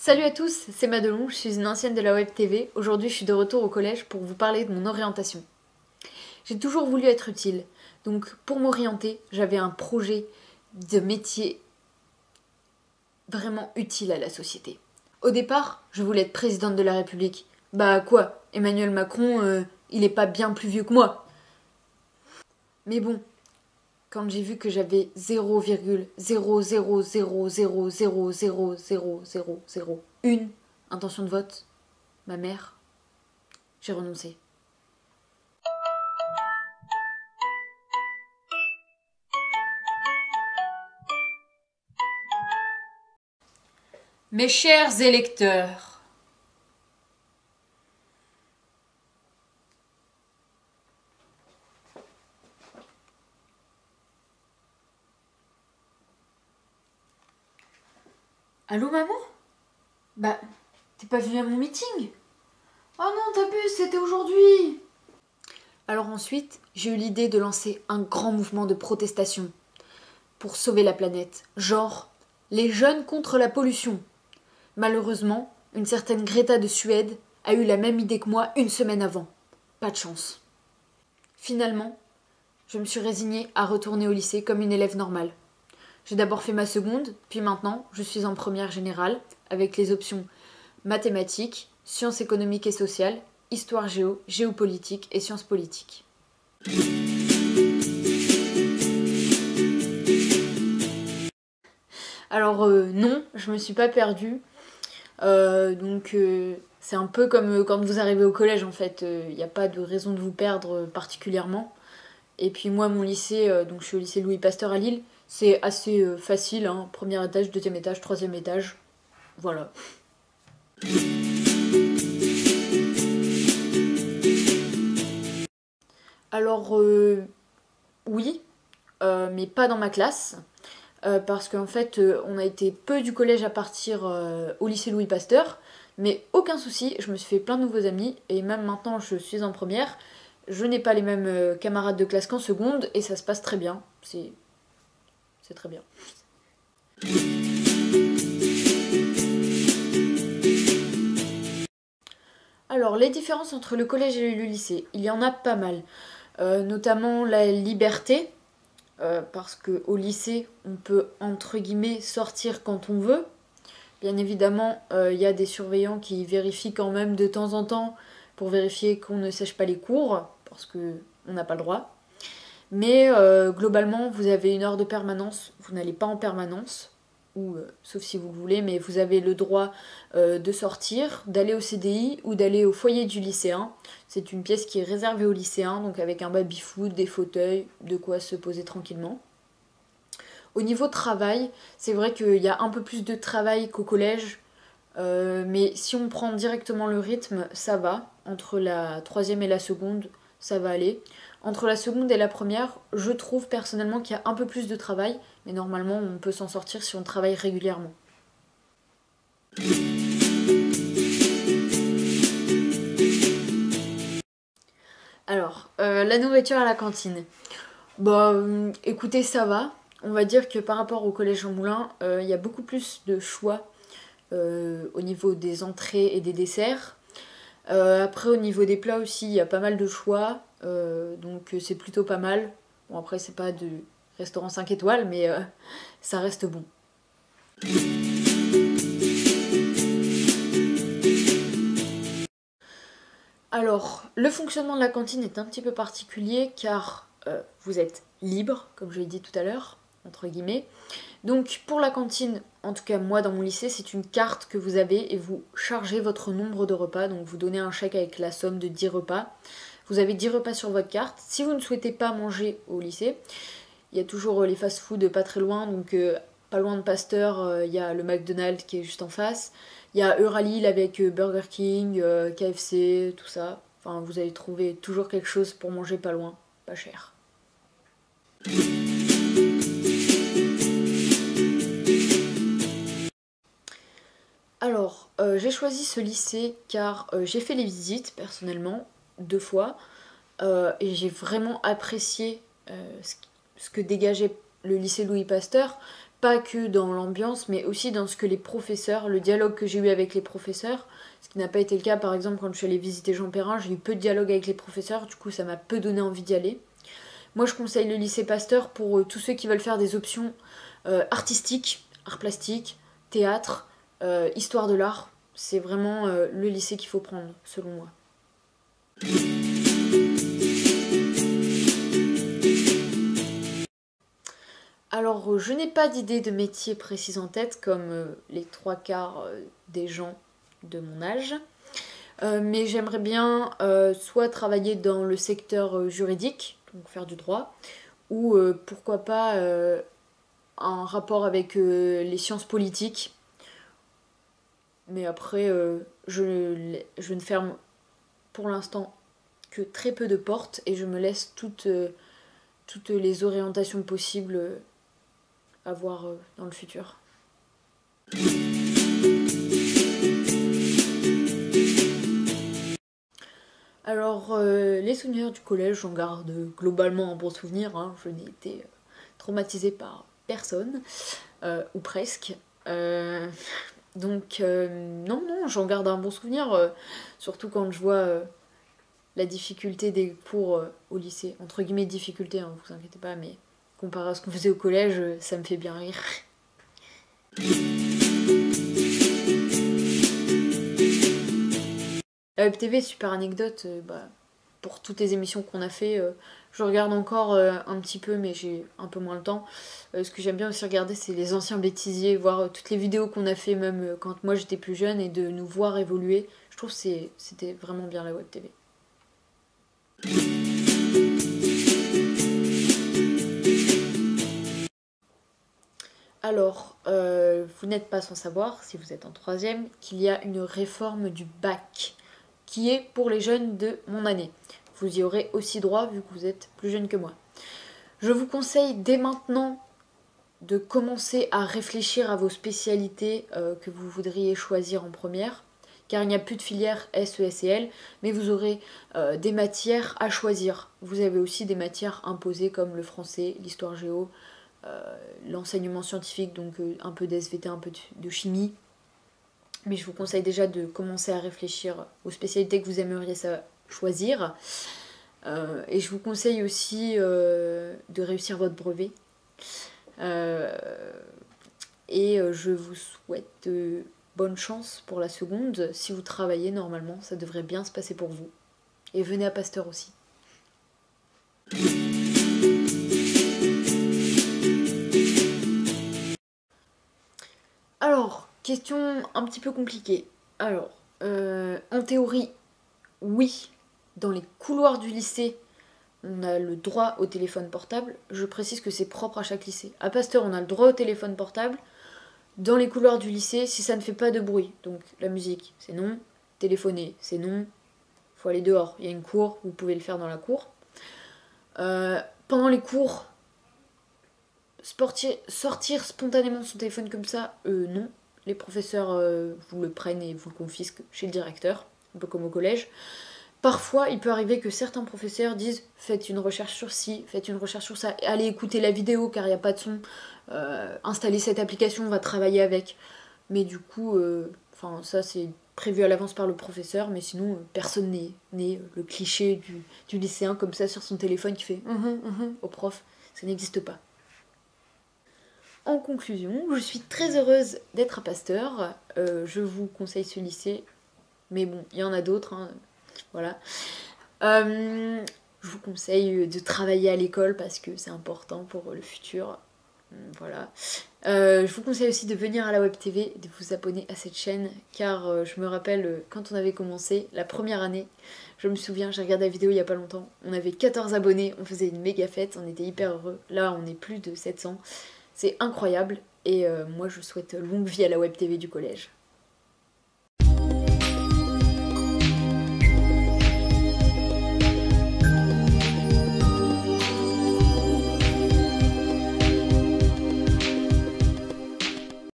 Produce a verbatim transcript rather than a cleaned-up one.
Salut à tous, c'est Madelon, je suis une ancienne de la Web T V. Aujourd'hui, je suis de retour au collège pour vous parler de mon orientation. J'ai toujours voulu être utile, donc pour m'orienter, j'avais un projet de métier vraiment utile à la société. Au départ, je voulais être présidente de la République. Bah quoi, Emmanuel Macron, euh, il est pas bien plus vieux que moi. Mais bon, quand j'ai vu que j'avais zéro virgule zéro zéro zéro zéro zéro zéro zéro zéro zéro une intention de vote, ma mère, j'ai renoncé. Mes chers électeurs, allô maman? Bah, t'es pas venue à mon meeting? Oh non, t'as bu, c'était aujourd'hui. Alors ensuite, j'ai eu l'idée de lancer un grand mouvement de protestation pour sauver la planète. Genre, les jeunes contre la pollution. Malheureusement, une certaine Greta de Suède a eu la même idée que moi une semaine avant. Pas de chance. Finalement, je me suis résignée à retourner au lycée comme une élève normale. J'ai d'abord fait ma seconde, puis maintenant, je suis en première générale, avec les options mathématiques, sciences économiques et sociales, histoire géo, géopolitique et sciences politiques. Alors euh, non, je me suis pas perdue. Euh, donc euh, c'est un peu comme euh, quand vous arrivez au collège en fait, il euh, n'y a pas de raison de vous perdre euh, particulièrement. Et puis moi mon lycée, euh, donc je suis au lycée Louis Pasteur à Lille, c'est assez euh, facile, hein. Premier étage, deuxième étage, troisième étage, voilà. Alors euh, oui, euh, mais pas dans ma classe. Euh, parce qu'en fait, euh, on a été peu du collège à partir euh, au lycée Louis Pasteur, mais aucun souci, je me suis fait plein de nouveaux amis, et même maintenant je suis en première, je n'ai pas les mêmes euh, camarades de classe qu'en seconde, et ça se passe très bien, c'est, c'est très bien. Alors, les différences entre le collège et le lycée, il y en a pas mal, euh, notamment la liberté, euh, parce qu'au lycée, on peut, entre guillemets, sortir quand on veut. Bien évidemment, il euh, y a des surveillants qui vérifient quand même de temps en temps pour vérifier qu'on ne sèche pas les cours, parce qu'on n'a pas le droit. Mais euh, globalement, vous avez une heure de permanence, vous n'allez pas en permanence, ou euh, sauf si vous le voulez, mais vous avez le droit euh, de sortir, d'aller au C D I ou d'aller au foyer du lycéen. C'est une pièce qui est réservée aux lycéens, donc avec un baby-foot, des fauteuils, de quoi se poser tranquillement. Au niveau travail, c'est vrai qu'il y a un peu plus de travail qu'au collège, euh, mais si on prend directement le rythme, ça va. Entre la troisième et la seconde, ça va aller. Entre la seconde et la première, je trouve personnellement qu'il y a un peu plus de travail, mais normalement on peut s'en sortir si on travaille régulièrement. Alors, euh, la nourriture à la cantine. Bah, euh, écoutez, ça va. On va dire que par rapport au collège Jean Moulin, euh, il y a beaucoup plus de choix euh, au niveau des entrées et des desserts. Euh, après, au niveau des plats aussi, il y a pas mal de choix, euh, donc euh, c'est plutôt pas mal. Bon, après, c'est pas de restaurant cinq étoiles, mais euh, ça reste bon. Alors, le fonctionnement de la cantine est un petit peu particulier car euh, vous êtes libre, comme je l'ai dit tout à l'heure, entre guillemets. Donc, pour la cantine, en tout cas moi dans mon lycée, c'est une carte que vous avez et vous chargez votre nombre de repas. Donc, vous donnez un chèque avec la somme de dix repas. Vous avez dix repas sur votre carte. Si vous ne souhaitez pas manger au lycée, il y a toujours les fast-food pas très loin, donc euh, pas loin de Pasteur, euh, il y a le McDonald's qui est juste en face. Il y a Euralil avec euh, Burger King, euh, K F C, tout ça. Enfin, vous allez trouver toujours quelque chose pour manger pas loin, pas cher. Alors, euh, j'ai choisi ce lycée car euh, j'ai fait les visites personnellement deux fois euh, et j'ai vraiment apprécié euh, ce, ce que dégageait le lycée Louis Pasteur pas que dans l'ambiance, mais aussi dans ce que les professeurs, le dialogue que j'ai eu avec les professeurs, ce qui n'a pas été le cas par exemple quand je suis allée visiter Jean Perrin, j'ai eu peu de dialogue avec les professeurs, du coup ça m'a peu donné envie d'y aller. Moi je conseille le lycée Pasteur pour euh, tous ceux qui veulent faire des options euh, artistiques, arts plastiques, théâtre, euh, histoire de l'art. C'est vraiment euh, le lycée qu'il faut prendre selon moi. Alors, je n'ai pas d'idée de métier précise en tête, comme euh, les trois quarts euh, des gens de mon âge. Euh, mais j'aimerais bien euh, soit travailler dans le secteur euh, juridique, donc faire du droit, ou euh, pourquoi pas euh, un rapport avec euh, les sciences politiques. Mais après, euh, je, je ne ferme pour l'instant que très peu de portes et je me laisse toutes, euh, toutes les orientations possibles euh, à voir euh, dans le futur. Alors, euh, les souvenirs du collège, j'en garde globalement un bon souvenir. Hein. Je n'ai été euh, traumatisée par personne, euh, ou presque. Euh, donc, euh, non, non, j'en garde un bon souvenir, euh, surtout quand je vois euh, la difficulté des cours euh, au lycée. Entre guillemets, difficulté, hein, vous inquiétez pas, mais comparé à ce qu'on faisait au collège, euh, ça me fait bien rire. La Web T V, super anecdote, euh, bah, pour toutes les émissions qu'on a fait, euh, je regarde encore euh, un petit peu, mais j'ai un peu moins le temps. Euh, ce que j'aime bien aussi regarder, c'est les anciens bêtisiers, voir euh, toutes les vidéos qu'on a fait, même euh, quand moi j'étais plus jeune, et de nous voir évoluer. Je trouve que c'était vraiment bien la Web T V. Alors, euh, vous n'êtes pas sans savoir, si vous êtes en troisième, qu'il y a une réforme du bac, qui est pour les jeunes de mon année. Vous y aurez aussi droit vu que vous êtes plus jeune que moi. Je vous conseille dès maintenant de commencer à réfléchir à vos spécialités euh, que vous voudriez choisir en première, car il n'y a plus de filière S E S et L, mais vous aurez euh, des matières à choisir. Vous avez aussi des matières imposées comme le français, l'histoire géo, euh, l'enseignement scientifique, donc euh, un peu d'S V T, un peu de chimie. Mais je vous conseille déjà de commencer à réfléchir aux spécialités que vous aimeriez choisir. Euh, et je vous conseille aussi euh, de réussir votre brevet. Euh, et je vous souhaite euh, bonne chance pour la seconde. Si vous travaillez normalement, ça devrait bien se passer pour vous. Et venez à Pasteur aussi. Alors, question un petit peu compliquée. Alors, euh, en théorie, oui, dans les couloirs du lycée, on a le droit au téléphone portable. Je précise que c'est propre à chaque lycée. À Pasteur, on a le droit au téléphone portable. Dans les couloirs du lycée, si ça ne fait pas de bruit, donc la musique, c'est non. Téléphoner, c'est non. Faut aller dehors. Il y a une cour, vous pouvez le faire dans la cour. Euh, pendant les cours, sportir, sortir spontanément son téléphone comme ça, euh, non. Les professeurs euh, vous le prennent et vous le confisquent chez le directeur, un peu comme au collège. Parfois, il peut arriver que certains professeurs disent « faites une recherche sur ci, faites une recherche sur ça, allez écouter la vidéo car il n'y a pas de son, euh, installez cette application, on va travailler avec ». Mais du coup, euh, ça c'est prévu à l'avance par le professeur, mais sinon, euh, personne n'est né, euh, le cliché du, du lycéen comme ça sur son téléphone qui fait « hum hum hum » au prof, ça n'existe pas. En conclusion, je suis très heureuse d'être à Pasteur, euh, je vous conseille ce lycée, mais bon, il y en a d'autres, hein. Voilà. Euh, je vous conseille de travailler à l'école parce que c'est important pour le futur. Voilà. Euh, je vous conseille aussi de venir à la Web T V, de vous abonner à cette chaîne, car euh, je me rappelle euh, quand on avait commencé, la première année, je me souviens, j'ai regardé la vidéo il y a pas longtemps, on avait quatorze abonnés, on faisait une méga fête, on était hyper heureux. Là, on est plus de sept cents. C'est incroyable et euh, moi je souhaite longue vie à la Web T V du collège.